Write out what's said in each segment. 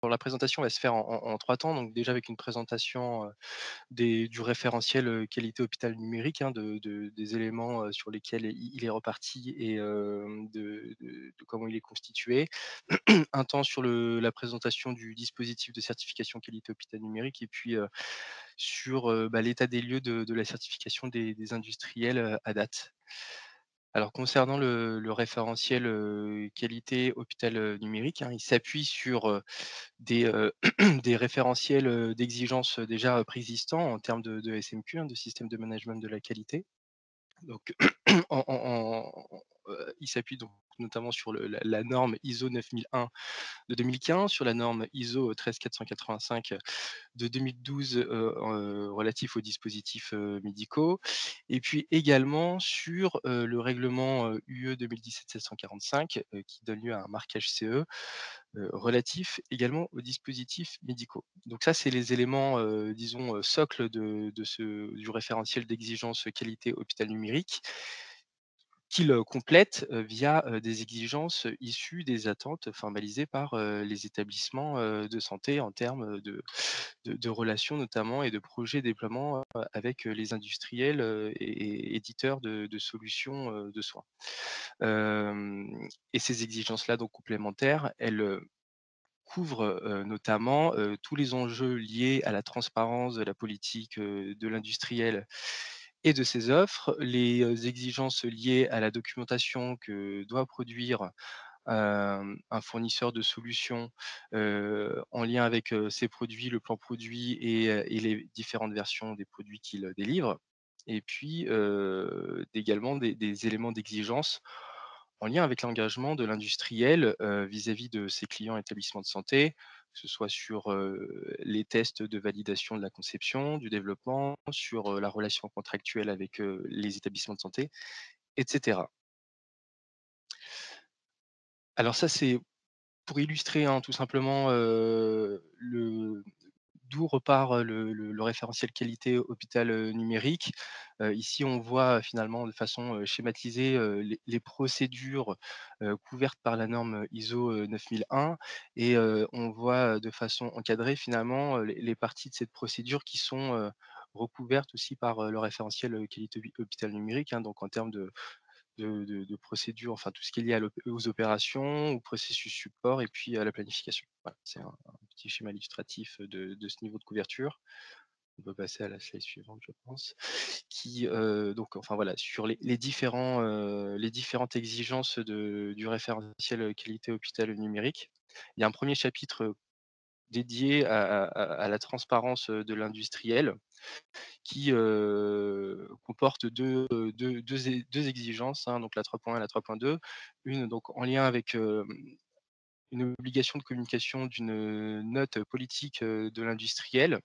alors la présentation va se faire en 3 temps, donc déjà avec une présentation, du référentiel, qualité hôpital numérique, hein, des éléments, sur lesquels il est reparti et de comment il est constitué. Un temps sur la présentation du dispositif de certification qualité hôpital numérique et puis, sur, l'état des lieux de la certification des industriels, à date. Alors concernant le référentiel, qualité hôpital, numérique, hein, il s'appuie sur, des référentiels, d'exigences, déjà, préexistants en termes de SMQ, hein, de système de management de la qualité. Donc il s'appuie donc notamment sur la norme ISO 9001 de 2015, sur la norme ISO 13485 de 2012, relatif aux dispositifs, médicaux et puis également sur, le règlement, UE 2017-745, qui donne lieu à un marquage CE, relatif également aux dispositifs médicaux. Donc ça, c'est les éléments, disons, socles du référentiel d'exigence qualité hôpital numérique qu'il, complète, via, des exigences, issues des attentes formalisées par, les établissements, de santé en termes, de relations notamment et de projets de déploiement, avec, les industriels, et éditeurs de solutions, de soins. Et ces exigences-là donc complémentaires, elles, couvrent, notamment, tous les enjeux liés à la transparence de la politique, de l'industriel et de ses offres, les, exigences liées à la documentation que doit produire, un fournisseur de solutions, en lien avec, ses produits, le plan produit et les différentes versions des produits qu'il, délivre et puis, également des éléments d'exigence en lien avec l'engagement de l'industriel, vis-à-vis de ses clients établissements de santé, que ce soit sur, les tests de validation de la conception, du développement, sur, la relation contractuelle avec, les établissements de santé et cetera. Alors ça, c'est pour illustrer, hein, tout simplement, le d'où repart, le référentiel qualité hôpital, numérique. Ici, on voit, finalement de façon, schématisée, les procédures, couvertes par la norme, ISO, 9001 et on voit, de façon encadrée finalement, les parties de cette procédure qui sont, recouvertes aussi par, le référentiel, qualité hôpital numérique, hein. Donc en termes de procédures, enfin tout ce qui est lié aux opérations, au processus support et puis à la planification. Voilà, c'est un petit schéma illustratif de ce niveau de couverture. On peut passer à la slide suivante, je pense, qui, donc enfin voilà, sur les différentes exigences du référentiel, qualité hôpital numérique. Il y a un premier chapitre, dédié à la transparence, de l'industriel qui, comporte 2 exigences, hein, donc la 3.1 et la 3.2. Une donc en lien avec, une obligation de communication d'une note politique, de l'industriel,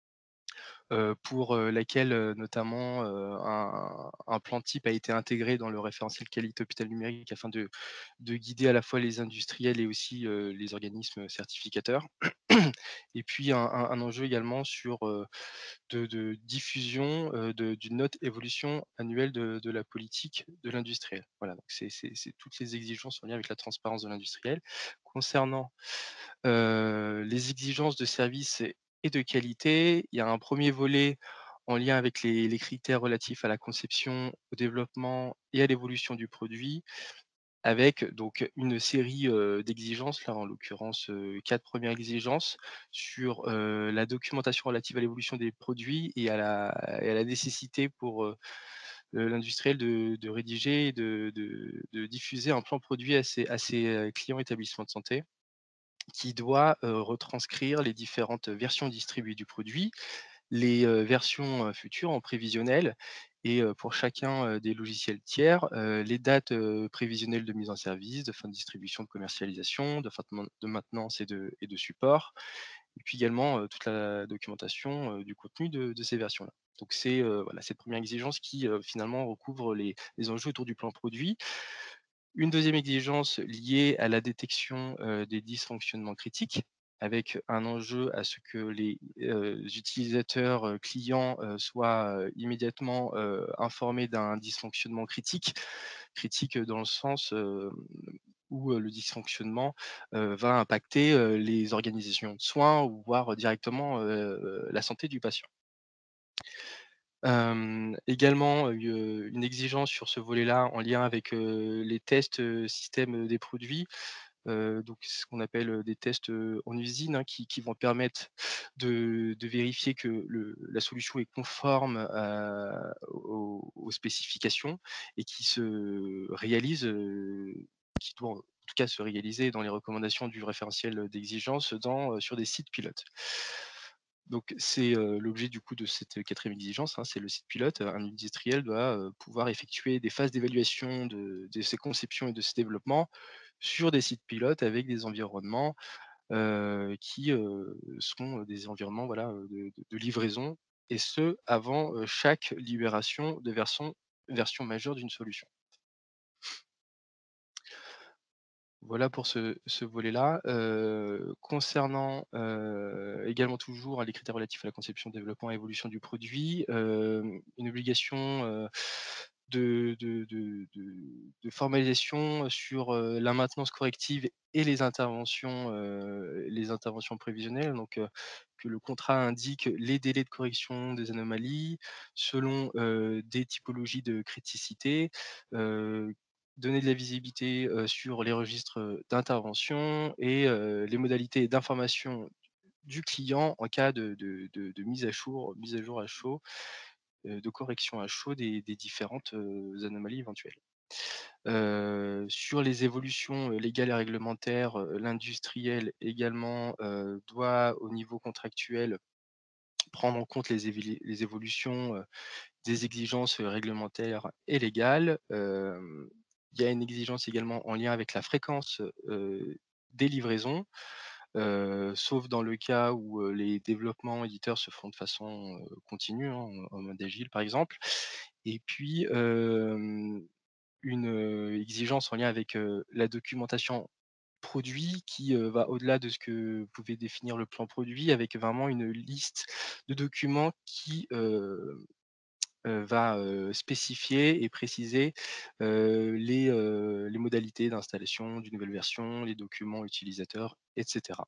pour, laquelle, notamment, un plan type a été intégré dans le référentiel qualité hôpital numérique afin de guider à la fois les industriels et aussi, les organismes certificateurs. Et puis un enjeu également sur, de diffusion, d'une note évolution annuelle de la politique de l'industriel. Voilà, donc c'est toutes les exigences en lien avec la transparence de l'industriel. Concernant, les exigences de service et de qualité, il y a un premier volet en lien avec les critères relatifs à la conception, au développement et à l'évolution du produit avec donc une série, d'exigences, là en l'occurrence, 4 premières exigences sur, la documentation relative à l'évolution des produits et à la nécessité pour, l'industriel de rédiger et de diffuser un plan produit à ses, clients établissements de santé qui doit, retranscrire les différentes versions distribuées du produit, les, versions, futures en prévisionnel et pour chacun, des logiciels tiers, les dates, prévisionnelles de mise en service, de fin de distribution, de commercialisation, de maintenance et de support et puis également, toute la documentation, du contenu de ces versions-là. Donc c'est, voilà, cette première exigence qui, finalement recouvre les enjeux autour du plan produit. Une deuxième exigence liée à la détection, des dysfonctionnements critiques, avec un enjeu à ce que les, utilisateurs, clients, soient, immédiatement, informés d'un dysfonctionnement critique. Critique, dans le sens, où, le dysfonctionnement, va impacter, les organisations de soins ou voire directement, la santé du patient. Également, une exigence sur ce volet-là en lien avec, les tests, système, des produits. Donc ce qu'on appelle, des tests, en usine, hein, qui vont permettre de vérifier que la solution est conforme aux spécifications et qui se réalise, qui doit en tout cas se réaliser dans les recommandations du référentiel d'exigence sur des sites pilotes. Donc c'est, l'objet du coup de cette quatrième exigence, hein, c'est le site pilote. Un industriel doit, pouvoir effectuer des phases d'évaluation de ses conceptions et de ses développements sur des sites pilotes avec des environnements, qui, seront des environnements, voilà, de livraison et ce avant, chaque libération de version majeure d'une solution. Voilà pour ce volet-là. Concernant, également toujours, les critères relatifs à la conception, développement et évolution du produit, une obligation, de formalisation sur, la maintenance corrective et les interventions prévisionnelles. Donc, que le contrat indique les délais de correction des anomalies selon, des typologies de criticité, donner de la visibilité, sur les registres, d'intervention et les modalités d'information du client en cas de mise à jour à chaud, de correction à chaud des différentes, anomalies éventuelles. Sur les évolutions, légales et réglementaires, l'industriel également, doit au niveau contractuel prendre en compte les évolutions, des exigences, réglementaires et légales. Il y a une exigence également en lien avec la fréquence, des livraisons, sauf dans le cas où, les développements éditeurs se font de façon, continue, hein, en mode agile par exemple. Et puis, une, exigence en lien avec, la documentation produit qui, va au-delà de ce que pouvait définir le plan produit avec vraiment une liste de documents qui, va, spécifier et préciser, les modalités d'installation d'une nouvelle version, les documents utilisateurs et cetera.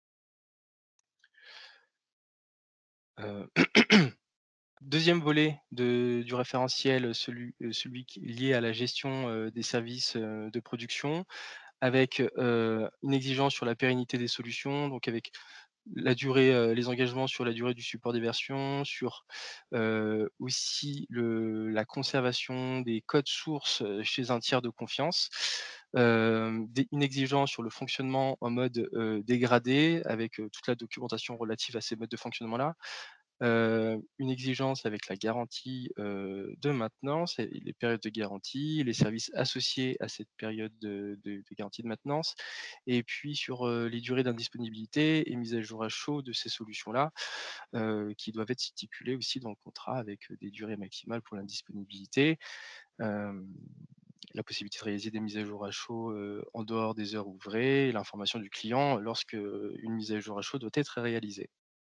Heu, 2 volet du référentiel, celui qui est lié à la gestion, des services, de production avec, une exigence sur la pérennité des solutions, donc avec la durée, les engagements sur la durée du support des versions, sur, aussi la conservation des codes sources, chez un tiers de confiance. Une exigence sur le fonctionnement en mode, dégradé avec, toute la documentation relative à ces modes de fonctionnement-là. Une exigence avec la garantie, de maintenance et les périodes de garantie, les services associés à cette période de garantie de maintenance et puis sur, les durées d'indisponibilité et mise à jour à chaud de ces solutions-là, qui doivent être stipulées aussi dans le contrat avec, des durées maximales pour l'indisponibilité. Hem, la possibilité de réaliser des mises à jour à chaud, en dehors des heures ouvrées et l'information du client lorsque, une mise à jour à chaud doit être réalisée.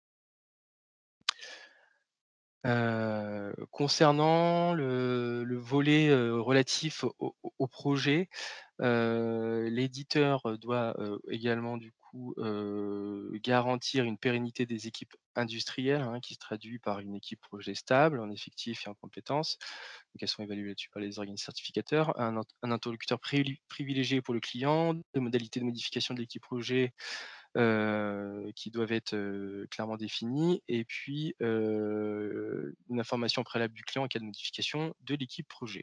Concernant le volet, relatif au projet, l'éditeur doit, également du coup, garantir une pérennité des équipes industrielles, hein, qui se traduit par une équipe projet stable en effectifs et en compétences. Donc elles sont évaluées là-dessus par les organismes certificateurs. Un interlocuteur privilégié pour le client, des modalités de modification de l'équipe projet qui doivent être, clairement définies et puis, une information préalable du client en cas de modification de l'équipe projet.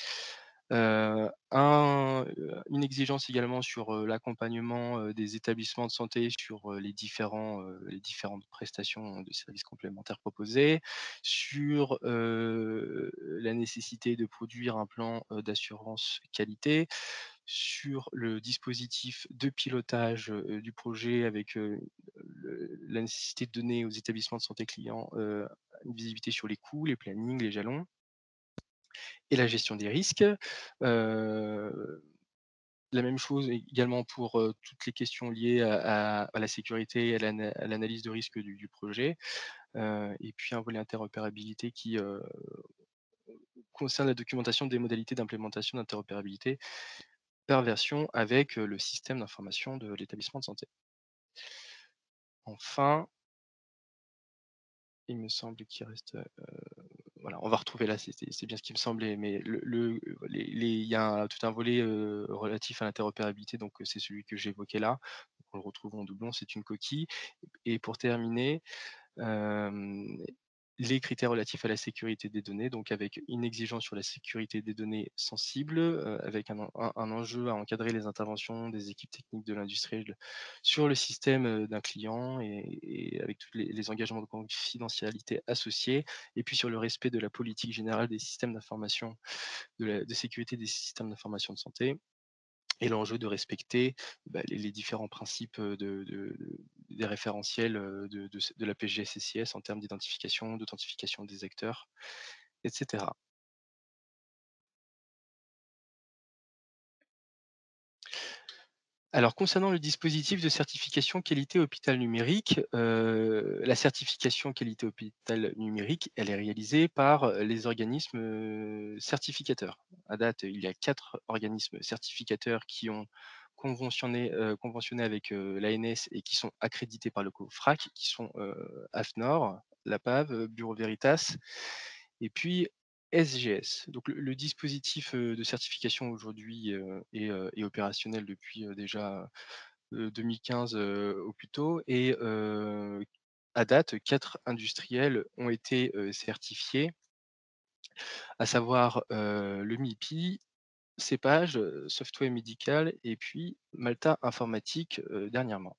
Une exigence également sur, l'accompagnement, des établissements de santé sur, les différentes prestations de services complémentaires proposées, sur, la nécessité de produire un plan, d'assurance qualité, sur le dispositif de pilotage, du projet avec, la nécessité de donner aux établissements de santé clients, une visibilité sur les coûts, les plannings, les jalons et la gestion des risques. Heu, la même chose également pour, toutes les questions liées à la sécurité et à l'analyse de risque du projet, et puis un volet interopérabilité qui, concerne la documentation des modalités d'implémentation d'interopérabilité perversion avec, le système d'information de l'établissement de santé. Enfin, il me semble qu'il reste, voilà, on va retrouver là, c'est bien ce qui me semblait, mais il y a tout un volet, relatif à l'interopérabilité, donc c'est celui que j'évoquais là. Donc on le retrouve en doublon, c'est une coquille et pour terminer, Hem, les critères relatifs à la sécurité des données, donc avec une exigence sur la sécurité des données sensibles, avec un enjeu à encadrer les interventions des équipes techniques de l'industriel sur le système, d'un client et avec tous les engagements de confidentialité associés et puis sur le respect de la politique générale des systèmes d'information, de sécurité des systèmes d'information de santé. Et l'enjeu de respecter, bah, les différents principes, des référentiels, de la PGSSIS en termes d'identification, d'authentification des acteurs et cetera. Alors concernant le dispositif de certification qualité hôpital numérique, la certification qualité hôpital numérique, elle est réalisée par, les organismes, certificateurs. À date, il y a 4 organismes certificateurs qui ont conventionné avec, l'ANS et qui sont accrédités par le COFRAC, qui sont, AFNOR, l'APAV, Bureau Veritas et puis SGS. Donc le dispositif, de certification aujourd'hui, est opérationnel depuis, déjà, 2015, au plus tôt et à date, 4 industriels ont été, certifiés, à savoir, le MIPI, Cepage, Software Médical et puis Malta Informatique, dernièrement.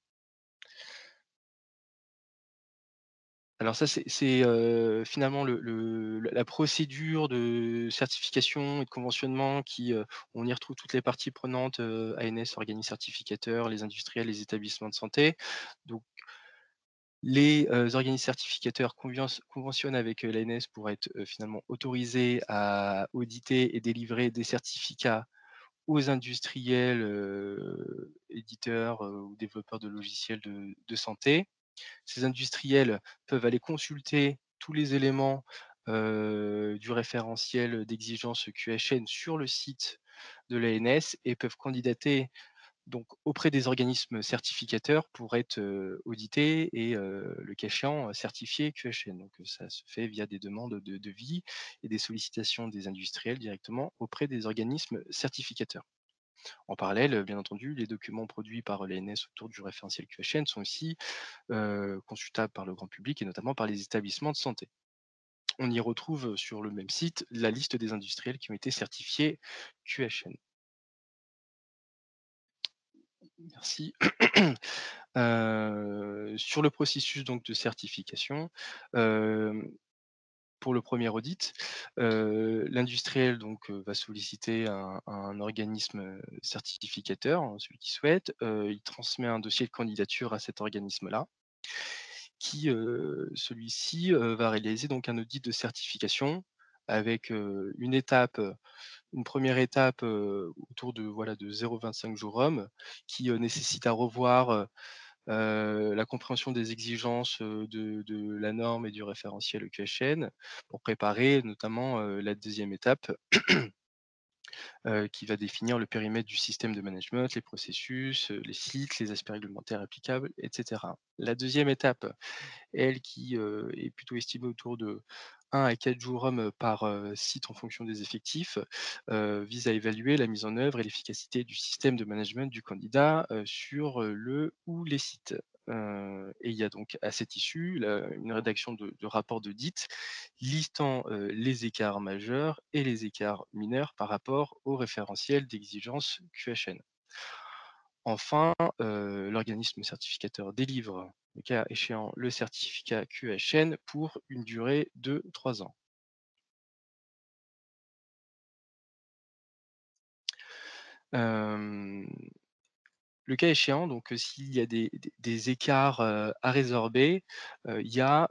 Alors ça, finalement la procédure de certification et de conventionnement on y retrouve toutes les parties prenantes, ANS, organismes certificateurs, les industriels, les établissements de santé. Donc les, organismes certificateurs conventionnent avec, l'ANS pour être, finalement autorisés à auditer et délivrer des certificats aux industriels, éditeurs, ou développeurs de logiciels de santé. Ces industriels peuvent aller consulter tous les éléments, du référentiel d'exigence QHN sur le site de l'ANS et peuvent candidater donc auprès des organismes certificateurs pour être, audités et le cas échéant, certifiés QHN. Donc ça se fait via des demandes de devis et des sollicitations des industriels directement auprès des organismes certificateurs. En parallèle, bien entendu, les documents produits par l'ANS autour du référentiel QHN sont aussi consultables par le grand public et notamment par les établissements de santé. On y retrouve sur le même site la liste des industriels qui ont été certifiés QHN. Merci. Sur le processus donc de certification, hem, pour le premier audit, l'industriel donc, va solliciter un organisme, certificateur, hein, celui qui souhaite, il transmet un dossier de candidature à cet organisme-là qui, celui-ci, va réaliser donc un audit de certification avec, une première étape, autour de voilà de 0,25 jours hommes qui, nécessite à revoir, la compréhension des exigences, de la norme et du référentiel EQHN pour préparer notamment, la deuxième étape, qui va définir le périmètre du système de management, les processus, les sites, les aspects réglementaires applicables et cetera. La deuxième étape, elle qui, est plutôt estimée autour de 1 à 4 jours hommes par, site en fonction des effectifs, vise à évaluer la mise en œuvre et l'efficacité du système de management du candidat, sur, le ou les sites. Et il y a donc à cette issue une rédaction de rapport d'audit listant, les écarts majeurs et les écarts mineurs par rapport au référentiel d'exigence QHN. Enfin, l'organisme certificateur délivre, le cas échéant, le certificat QHN pour une durée de 3 ans. Hem, le cas échéant, donc s'il y a des écarts, à résorber, il y a,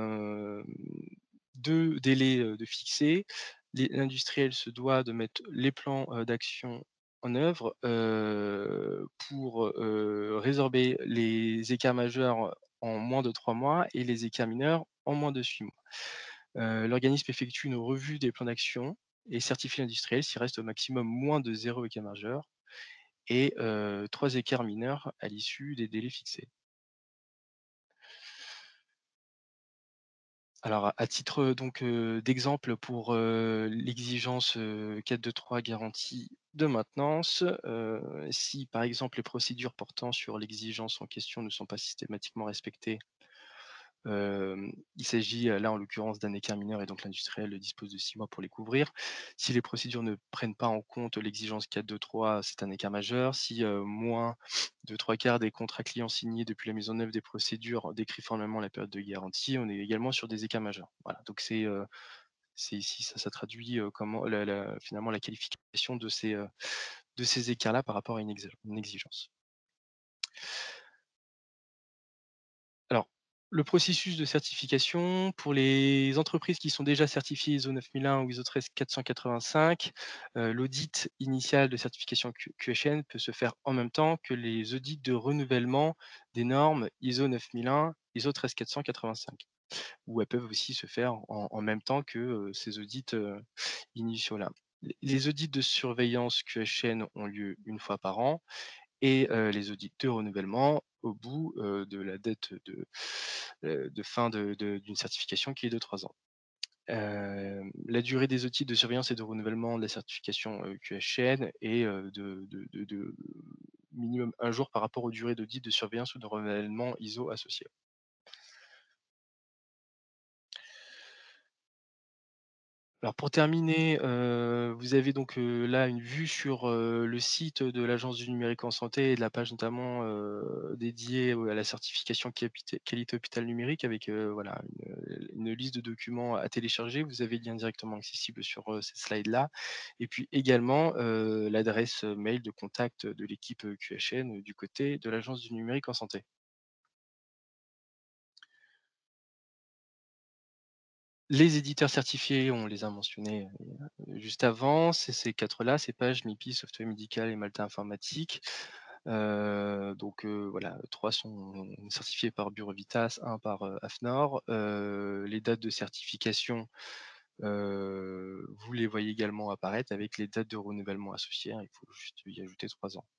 2 délais, de fixés. L'industriel se doit de mettre les plans, d'action en œuvre, pour, résorber les écarts majeurs en moins de 3 mois et les écarts mineurs en moins de 6 mois. L'organisme effectue une revue des plans d'action et certifie l'industriel s'il reste au maximum moins de 0 écart majeur et 3 écarts mineurs à l'issue des délais fixés. Alors à titre, d'exemple pour, l'exigence, 423 garantie de maintenance, si par exemple les procédures portant sur l'exigence en question ne sont pas systématiquement respectées. Il s'agit, là, en l'occurrence, d'un écart mineur et donc l'industriel dispose de 6 mois pour les couvrir. Si les procédures ne prennent pas en compte l'exigence 423, c'est un écart majeur. Si, moins de 3/4 des contrats clients signés depuis la mise en œuvre des procédures décrit formellement la période de garantie, on est également sur des écarts majeurs. Voilà, donc c'est ici ça traduit, comment finalement la qualification de ces écarts-là par rapport à une exigence. Alors, le processus de certification pour les entreprises qui sont déjà certifiées ISO 9001 ou ISO 13485, l'audit initial de certification QHN peut se faire en même temps que les audits de renouvellement des normes ISO 9001, ISO 13485, ou elles peuvent aussi se faire en même temps que, ces audits, initiaux-là. Les audits de surveillance QHN ont lieu une fois par an et les audits de renouvellement au bout, de la date de fin d'une certification qui est de 3 ans. La durée des audits de surveillance et de renouvellement de la certification, QHN est, de minimum 1 jour par rapport aux durées d'audit de surveillance ou de renouvellement ISO associées. Alors pour terminer, vous avez donc, là une vue sur, le site de l'Agence du numérique en santé et de la page notamment, dédiée à la certification qualité hôpital numérique avec, voilà une liste de documents à télécharger. Vous avez le lien directement accessible sur, cette slide-là et puis également, l'adresse, mail de contact de l'équipe, QHN, du côté de l'Agence du numérique en santé. Les éditeurs certifiés, on les a mentionnés, juste avant, c'est ces 4-là, Cepage, MIPI, Software Médical et Malta Informatique. Voilà, 3 sont certifiés par Bureau Veritas, 1 par, AFNOR. Les dates de certification, vous les voyez également apparaître avec les dates de renouvellement associées, hein, il faut juste y ajouter 3 ans.